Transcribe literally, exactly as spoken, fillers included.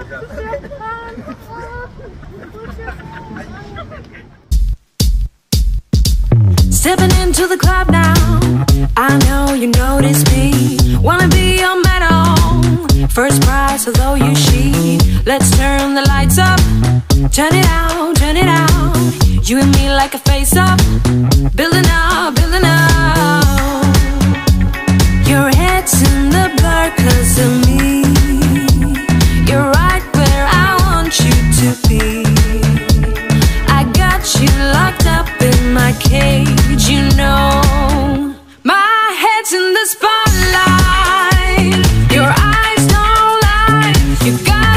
Stepping into the club now, I know you notice me. Wanna be your medal, first prize, although you she. Let's turn the lights up, turn it out, turn it out. You and me like a face-up, building up, building up. Your head's in the blur cause of me. You're right where I want you to be. I got you locked up in my cage, you know. My head's in the spotlight. Your eyes don't lie. You got